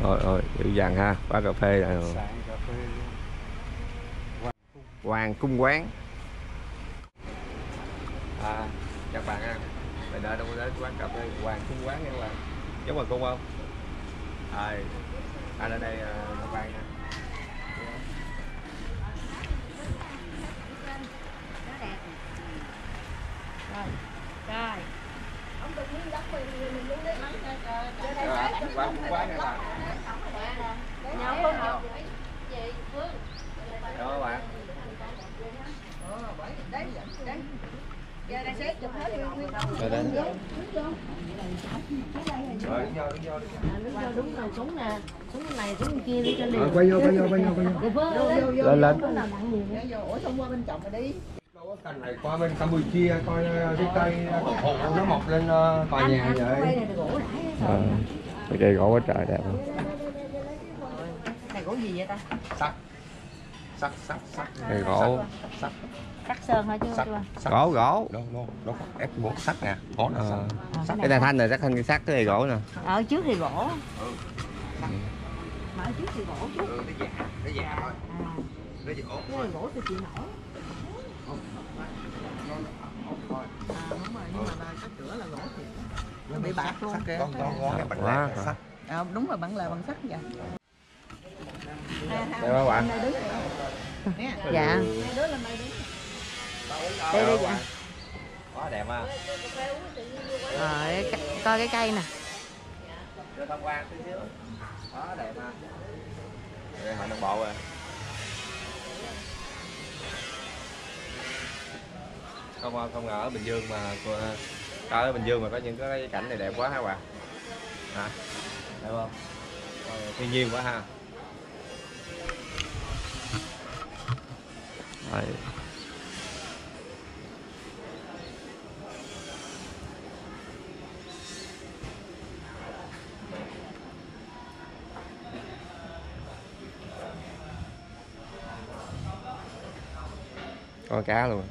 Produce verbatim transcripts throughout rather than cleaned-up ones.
Rồi rồi dữ dằn ha, quán cà phê này rồi. Cà phê Hoàng Cung Quán. À, các bạn ha, mình đã đâu đến quán cà phê Hoàng Cung Quán nha các bạn. Giống Hoàng Cung không? À, anh ở đây các bạn nha. Rồi, rồi. Ông tự nhiên đóng mình mình luôn đi. Quán Cung Quán nha các bạn. Nhau không học gì Phương. Đó các bạn. Đấy, đấy. Giờ đây xếp chụp hết nguyên Rồi đây. Rồi, đứng vô, đứng vô, đứng vô, đúng rồi, súng nè, súng này, súng kia đi cho liền. quay vô, quay vô, quay vô, quay vô. Lên lên. Ủa xong qua bên chồng rồi đi. Cành này qua bên Campuchia coi cái cây cổ thụ nó mọc lên tòa nhà vậy. À, cái cây gỗ quá trời đẹp không? Này gỗ gì vậy ta? Sắt. Sắt, sắt, sắt. Cây gỗ. Sắt. Cắt sơn hả chứ Sắt. chưa? Gỗ gỗ. Đó, nó nó có ép gỗ sắt nè, có nè. À, cái này thanh này chắc thanh cái sắt, cái này gỗ nè. Ở trước thì gỗ. Ừ. Mà ở trước thì gỗ chứ. Ừ, nó già, nó già thôi. Nó già ổn. Cái này gỗ thì chịu nổi. À đúng rồi, nhưng mà cái cửa là gỗ thiệt. Nó bị bạc luôn. Con con ngon cái bản lề sắt. À, đúng rồi, bản lề bằng sắt vậy. Đây các bạn. Dạ. Đây đây dạ. Quá đẹp ha. Rồi coi cái cây nè. Đưa tham quan tí xíu. Quá đẹp ha. Đây họ đồng bộ rồi. Không không ngờ ở Bình Dương mà ở Bình Dương mà có những cái cảnh này đẹp quá ha bạn. Hả? Đẹp không? Thiên nhiên quá ha. Đấy. Con cá luôn.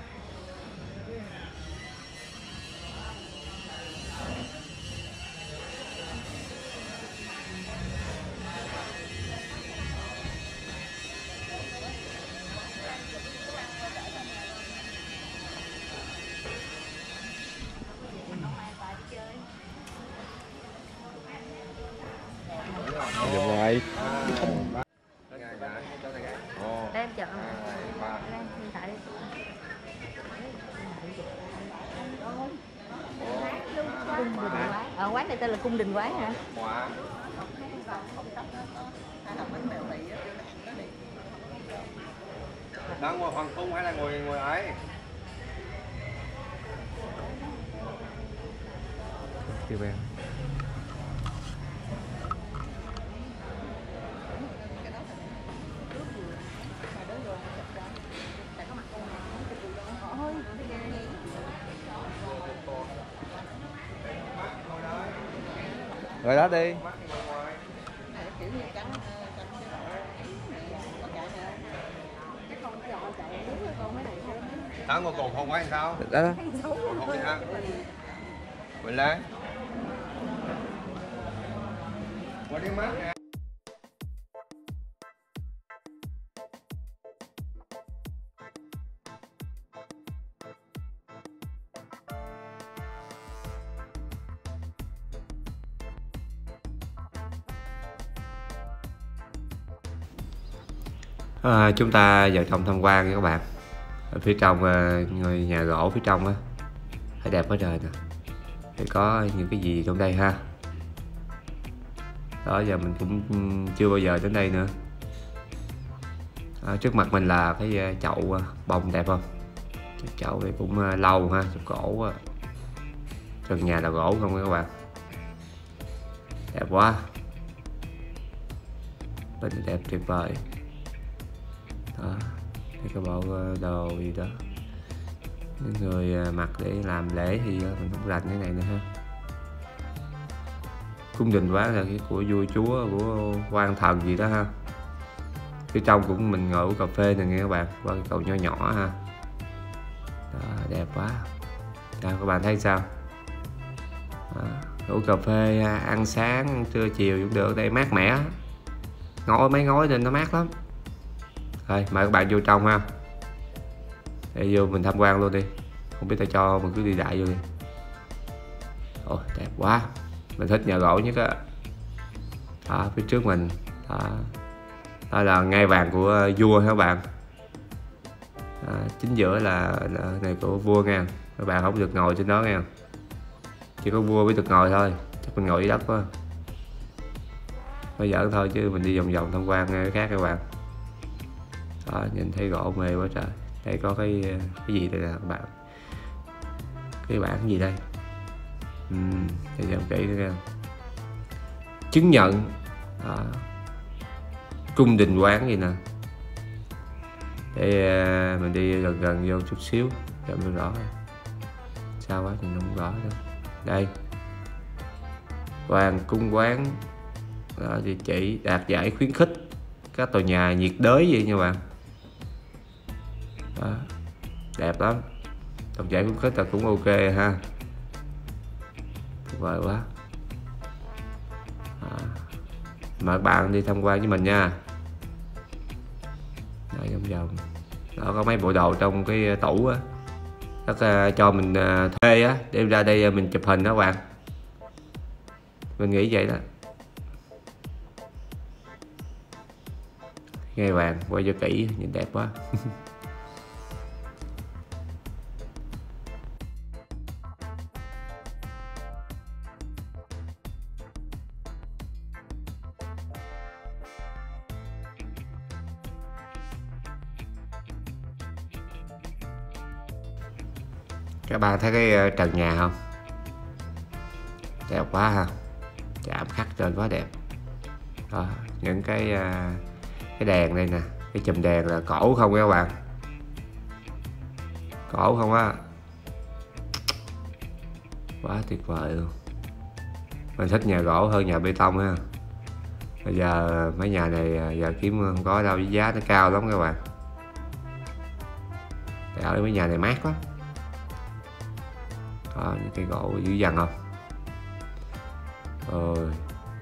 Được rồi. Đây em chọn. Đây hiện tại. Cung đình quán. Ở quán này tên là Cung Đình Quán hả? Đang ngồi hoàng cung hay là ngồi ngồi ấy? Tiêu bèo. Rồi đó đi. Tao ngồi cột không quay sao? Đó đó. Không đi ha. Mình lên. Qua đi mát nè. À, chúng ta vào trong tham quan nha các bạn. Ở phía trong ngôi nhà gỗ phía trong á, thấy đẹp quá trời nè. Thì có những cái gì trong đây ha. Đó giờ mình cũng chưa bao giờ đến đây nữa. À, trước mặt mình là cái chậu bông đẹp không? Cái chậu này cũng lâu ha, chậu gỗ. Trần nhà là gỗ không các bạn. Đẹp quá. Bên này đẹp tuyệt vời. Đó, đây cái bộ đồ gì đó những người mặc để làm lễ thì mình không rành cái này nữa ha. Cung đình quán là cái của vua chúa của quan thần gì đó ha. Phía trong cũng mình ngồi uống cà phê này nghe các bạn, qua cái cầu nhỏ nhỏ ha. Đó, đẹp quá. Đó, các bạn thấy sao? Đó, uống cà phê, ăn sáng, ăn trưa chiều cũng được. Đây mát mẻ, ngói mấy ngói nên nó mát lắm. Rồi mời các bạn vô trong ha, để vô mình tham quan luôn đi. Không biết ta cho mình cứ đi đại vô đi. Ôi đẹp quá, mình thích nhà gỗ nhất á. Đó, phía trước mình đó, đó là ngai vàng của vua các bạn. Đó, chính giữa là, là này của vua nha, các bạn không được ngồi trên đó nha, chỉ có vua mới được ngồi thôi. Chắc mình ngồi dưới đất quá, phải giỡn thôi chứ mình đi vòng vòng tham quan cái khác các bạn. Đó, nhìn thấy gỗ mê quá trời. Đây có cái cái gì đây nè các bạn, cái bảng gì đây, uhm, để xem kỹ nữa nha. Chứng nhận à, cung đình quán gì nè. Để uh, mình đi gần gần vô chút xíu cho mình rõ. Sao quá mình không rõ đâu. Đây, Hoàng cung quán, đó, địa chỉ đạt giải khuyến khích các tòa nhà nhiệt đới gì nha bạn. Đó, đẹp lắm, đạt giải khuyến khích là cũng ok ha, tuyệt vời quá. À, mời các bạn đi tham quan với mình nha. Đó, vòng vòng đó có mấy bộ đồ trong cái tủ á, rất uh, cho mình uh, thuê á, đem ra đây uh, mình chụp hình đó các bạn. Mình nghĩ vậy đó. Ngai vàng quay cho kỹ nhìn đẹp quá. Các bạn thấy cái trần nhà không? Đẹp quá ha, chạm khắc trên quá đẹp. Đó, những cái cái đèn đây nè, cái chùm đèn là cổ không các bạn, cổ không á, quá tuyệt vời luôn. Mình thích nhà gỗ hơn nhà bê tông ha. Bây giờ mấy nhà này giờ kiếm không có đâu, với giá nó cao lắm các bạn. Để ở mấy nhà này mát lắm. Đó, những cây gỗ dữ dằn không? Rồi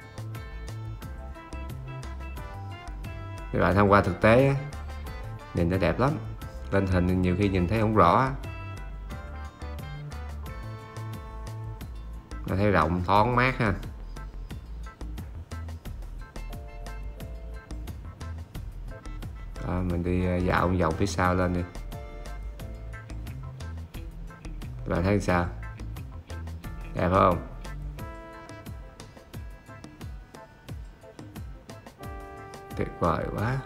các bạn tham quan thực tế á, nhìn nó đẹp lắm, lên hình nhiều khi nhìn thấy không rõ. Nó thấy rộng thoáng mát ha. Đó, mình đi dạo vòng phía sau lên đi. Các bạn thấy sao? Đẹp không? Tuyệt vời quá.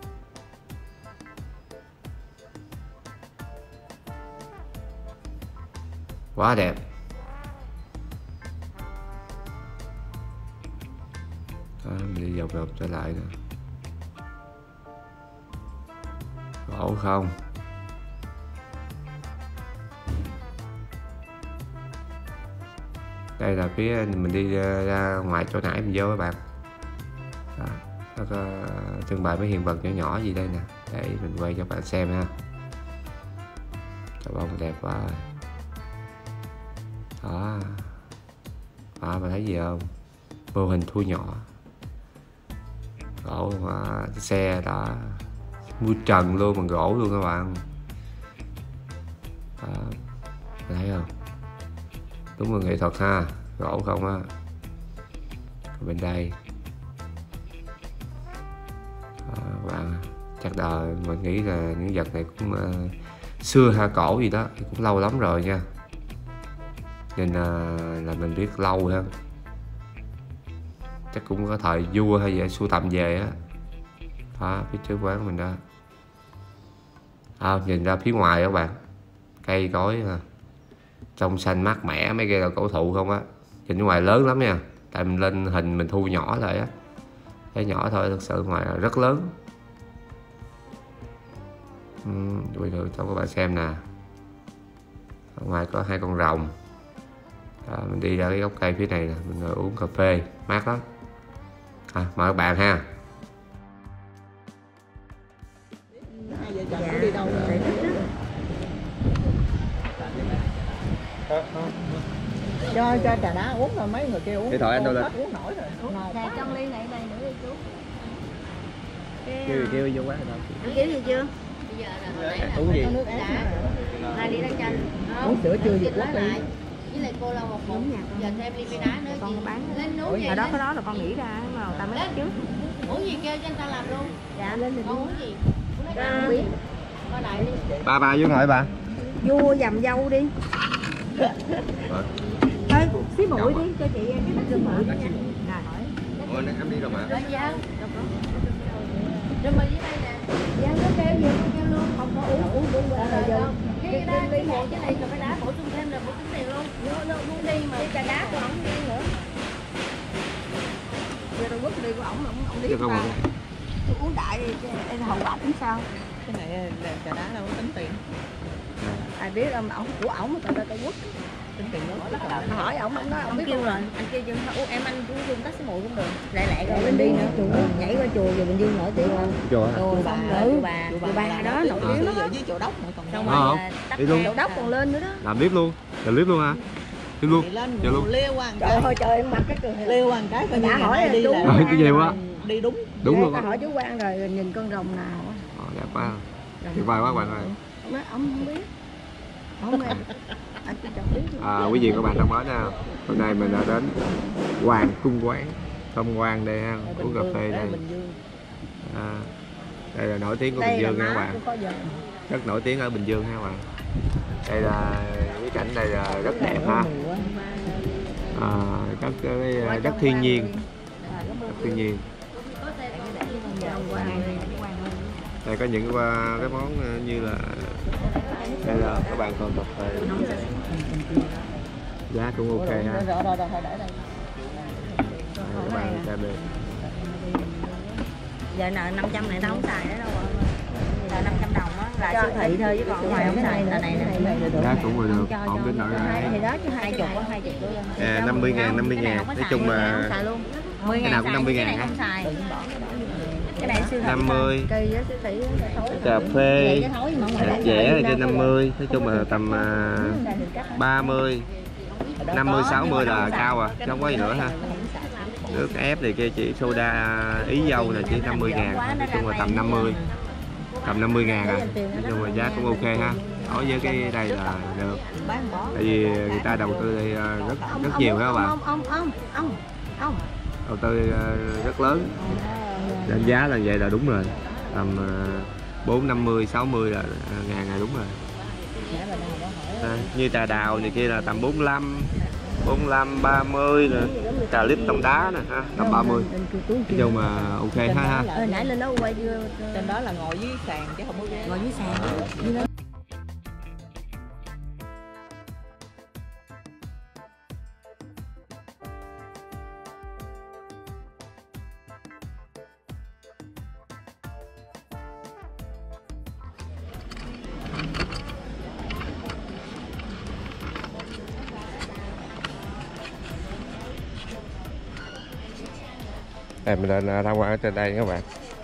Quá đẹp. Đó, mình đi vòng vòng trở lại nữa. Gỗ không? Đây là phía mình đi ra ngoài chỗ nãy mình vô các bạn. Đó, nó có trưng bày mấy hiện vật nhỏ nhỏ gì đây nè, để mình quay cho các bạn xem ha. Chà bông đẹp quá. Đó, đó bạn thấy gì không? Mô hình thu nhỏ, gỗ mà, xe đó, mui trần luôn bằng gỗ luôn các bạn. Đó, bạn thấy không? Đúng là nghệ thuật ha, gỗ không á. Bên đây đó, bạn chắc đời mình nghĩ là những vật này cũng uh, xưa ha, cổ gì đó cũng lâu lắm rồi nha, nên uh, là mình biết lâu hơn, chắc cũng có thời vua hay vậy sưu tầm về á. Đó, phía trước quán mình đó. À, nhìn ra phía ngoài các bạn, cây cối ha, trong xanh mát mẻ, mấy cây là cổ thụ không á. Nhìn ngoài lớn lắm nha, tại mình lên hình mình thu nhỏ lại á, thấy nhỏ thôi, thực sự ngoài là rất lớn. uhm, Bây giờ cho các bạn xem nè, ở ngoài có hai con rồng. Đó, mình đi ra cái gốc cây phía này nè, mình ngồi uống cà phê mát lắm. À, mời các bạn ha. Hai vợ chồng có đi đâu rồi? cho cho trà đá uống rồi mấy người kia uống. Điện thoại anh đâu lên? Uống nổi rồi. Uống. Nè trong ly này đây nữa đi chú. Kêu kêu vô quán đâu. Anh kêu gì chưa? Bây giờ là hồi nãy là Uống gì? nước đá. Hai ly đá chanh. Uống sữa chưa gì lá quốc đi. lại. Với lại cô lau một một. Giờ thêm ly bia đá nữa. Con bán lên uống gì? Ở đó cái đó là con nghĩ ra mà người ta mới bắt trước. Uống gì kêu cho anh ta làm luôn. Dạ lên thì Con uống gì? con biết. Coi lại đi. Ba ba vô hỏi bà. Vua dầm dâu đi. Thôi xí mũi đi cho chị em cái bát cơm mở nha. Ủa em đi đâu mà? Rồi dạ. Rồi mì dưới đây nè. Dạ nó kêu gì con kêu luôn, không có uống uống uống Rồi rồi rồi. giờ. Cái đá cái một cái này rồi cái đá bổ sung thêm là bổ sung tiền luôn. Nó nó muốn đi mà. Cái trà đá của ổng đi nữa. Giờ đâu quất đi của ổng ổng ổng đi. Chưa có một. Tôi uống đại đi em hậu quả tính sao? Cái này là trà đá đâu có tính tiền. Ai biết ông ổng của ổng mà tao tao quất. Tính tiền đó. Tao hỏi ổng ổng nói ổng biết kêu luôn rồi. rồi. Anh kêu Dương uống em anh cũng dùng taxi mùi cũng được. Lại lại rồi mình đi nữa, chùa nhảy qua chùa rồi mình đi nổi tiếng không? Chùa hả? Chùa bà, chùa bà, chùa bà đó nổi tiếng lắm. Ở dưới chỗ đốc mà còn Xong Ờ, rồi không? tắt Đi luôn. đèn. Chỗ đốc còn lên nữa đó. Làm clip luôn. Làm clip luôn hả? Clip luôn. đi lên Dạ luôn. liêu qua một Trời cái. ơi trời em mặc cái cười Liêu qua một cái coi như đã ngày hỏi nay là đi chú là Ờ, cái gì quá. đi đúng. Đúng luôn tao á. hỏi chú Quang rồi nhìn con rồng nào á. Ờ, đẹp quá. Tuyệt vời quá bạn ơi. Ông nói ông không biết. Không em. Anh chỉ chẳng biết. À, quý vị các bạn thân mến nha, hôm nay mình đã đến Hoàng Cung Quán Thông Quan đây ha, uống cà phê đây. À, đây là nổi tiếng của Bình Dương nha các bạn, rất nổi tiếng ở Bình Dương ha các bạn. Đây là cái cảnh này là rất đẹp ha, à, rất cái rất thiên nhiên, rất thiên nhiên. Đây có những cái, cái món như là đây là các bạn còn cà phê, giá cũng ok ha. Đây, các bạn xem đi. Giờ nợ năm trăm này tao không xài nữa đâu ạ. Là năm trăm đồng á là siêu thị thôi chứ còn ngoài không xài là này nè. Giá cũng vừa được, không đến nỗi Thì này. đó chứ hai chục á, hai chục đô. À, năm mươi ngàn, năm mươi ngàn, nói chung là mười cái nào cũng năm mươi ngàn không ha. xài. Cái này siêu thị. năm mươi. Cây á siêu thị Cà phê hạt dẻ trên năm mươi, nói chung là tầm uh, ba mươi, năm mươi, sáu mươi là cao à, chứ không có gì nữa ha. Nước ép thì kia chỉ soda ý dâu là chỉ năm mươi ngàn, nói chung là tầm năm mươi, tầm năm mươi ngàn à, nói chung là giá cũng ok ha. Đối với cái đây là được, tại vì người ta đầu tư đây rất rất nhiều các bạn, Ông ông ông ông ông đầu tư rất lớn, đánh giá là vậy là đúng rồi, tầm bốn, năm mươi, sáu mươi là ngàn là đúng rồi. À, như trà đào này kia là tầm bốn mươi lăm, bốn mươi lăm, ba mươi nè, trà lít tông đá nè ha, tầm ba mươi. Nói chung mà ok ha ha. Ờ, nãy lên đó quay chưa? Trên đó là ngồi dưới sàn chứ không có ghế. Ngồi dưới sàn. Đây mình lên tham quan ở trên đây các bạn.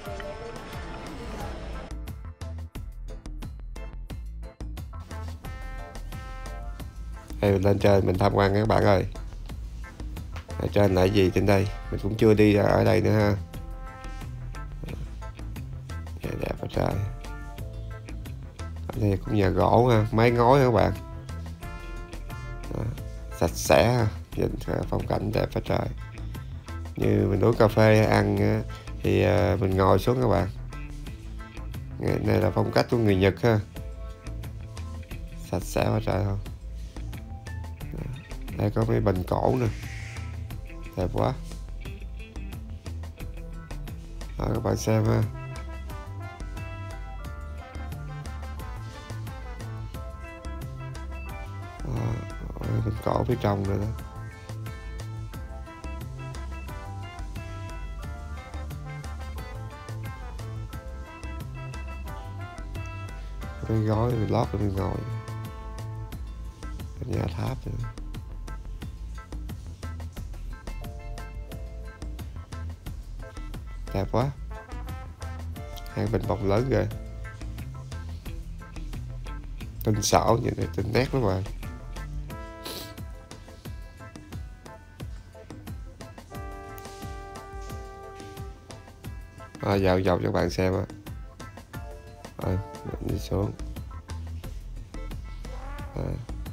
Đây mình lên trên mình tham quan các bạn ơi. Ở trên là gì trên đây? Mình cũng chưa đi ra ở đây nữa ha. Dạ, đẹp ở trời. Ở đây cũng nhà gỗ ha, mái ngói các bạn. Đó, sạch sẽ ha, nhìn phong cảnh đẹp ở trời. Như mình uống cà phê ăn thì mình ngồi xuống các bạn. Này là phong cách của người Nhật ha, sạch sẽ quá trời không. Đây có mấy bình cổ nè, đẹp quá. Đó, các bạn xem ha. Đó, bình cổ phía trong rồi đó. Cái gói mình lót rồi mình ngồi nhà tháp nữa. Đẹp quá, hai bình bông lớn kìa, tinh xảo như này, tinh nét lắm rồi. à, dạo dọc cho các bạn xem á. Rồi mình đi xuống. À.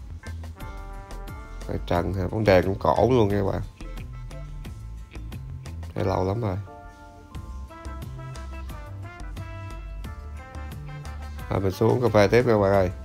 Cái trần ha, bóng đèn cũng cổ luôn nha các bạn. Thấy lâu lắm rồi. À, mình xuống cà phê tiếp các bạn ơi.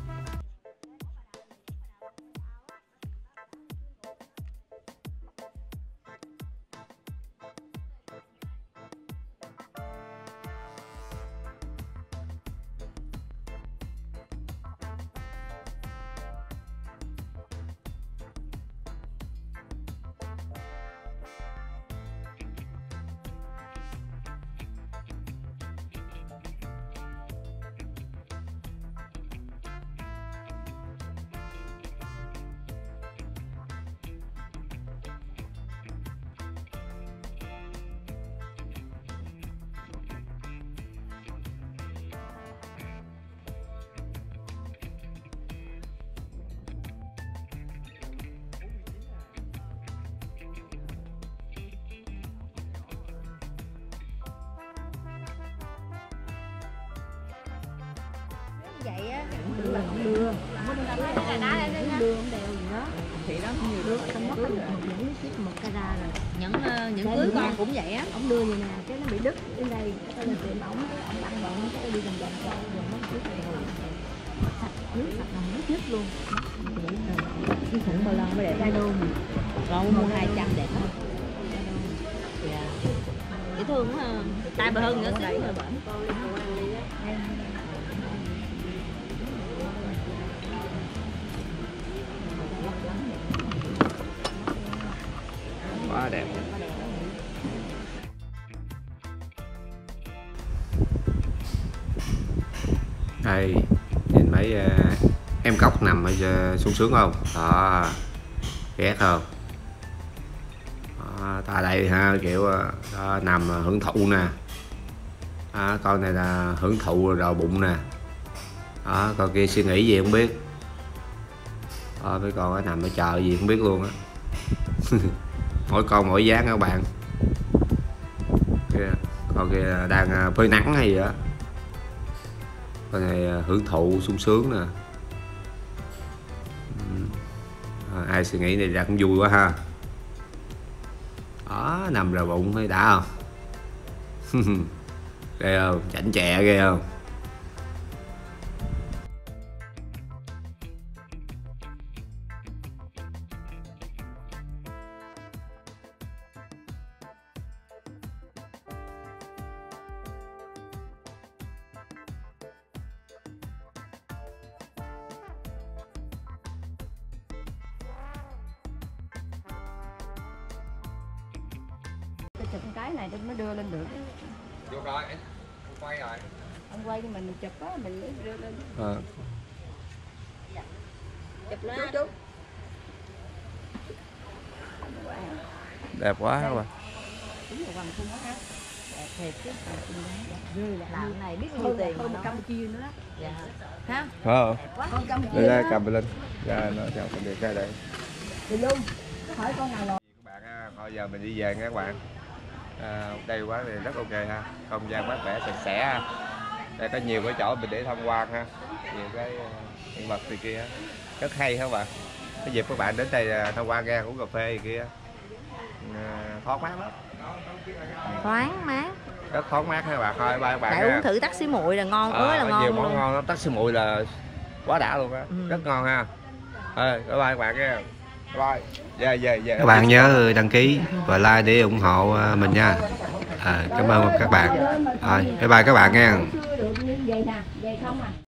Vậy á, đưa không đưa đá đá lên đây nha. đưa không đều gì đó thì đó nhiều đứa không mất một nhẫn ship một cara rồi Những uh, những cưới con cũng vậy á. ông đưa như nè cái nó bị đứt đến đây cái là tiệm ổng ông ăn bận cái đi vòng vòng sau rồi nó trước rồi sạch nước sạch là nước nhất luôn cái thủng bao lâu mới để ra đô mình Rồi mua hai trăm đẹp lắm. Dạ. Dễ thương quá ha. Tai bự hơn nữa xíu rồi bệnh. Quá đẹp. Đây nhìn mấy uh, em cóc nằm ở uh, sung sướng không đó, ghét không đó, ta đây ha kiểu uh, đó, nằm uh, hưởng thụ nè đó, con này là hưởng thụ rồi bụng nè đó, con kia suy nghĩ gì không biết đó, mấy con nằm ở chờ gì không biết luôn á. Mỗi con mỗi dáng các bạn. Kìa, con kia đang phơi nắng hay gì đó, con này hưởng thụ sung sướng nè. À, ai suy nghĩ này ra cũng vui quá ha. Đó, nằm rồi bụng thấy đã không? Ghê không? Chảnh chẹ ghê không? chụp cái này mới đưa lên được. Vô coi, quay rồi. Ông quay cho mình, mình chụp á, mình mới đưa lên. À. Chụp lên. Chú, chú. Đẹp quá các bạn. Đúng là hoàng cung á. Đẹp thiệt chứ. Rơi lại. Làm này biết bao nhiêu tiền hơn mà Campuchia nữa đó. Dạ. Ha? Ờ. Con Campuchia. Đưa ra cầm lên. Ra nó chào mình được cái đây. Thì luôn. Hỏi con nào rồi. Các bạn ha, thôi giờ mình đi về nha các bạn. À, đây quá thì rất ok ha, không gian mát mẻ sạch sẽ ha. Đây có nhiều cái chỗ mình để tham quan ha, nhiều cái hiện vật thì kia rất hay ha các bạn. Cái dịp các bạn đến đây tham quan ra uống cà phê gì kia à, thoáng mát lắm, Thoáng mát. rất thoáng mát ha các bạn. Thôi bye các bạn. Tại uống thử taxi muội là ngon, ơi là à, ngon nhiều luôn. món ngon lắm, taxi muội là quá đã luôn á, Ừ. rất ngon ha. Thôi bye bye các bạn nha. Bye. Về về về. Các bạn nhớ đăng ký và like để ủng hộ mình nha. À, cảm ơn các bạn. Rồi, bye bye các bạn nha. Chưa được như vậy nè, vậy không à.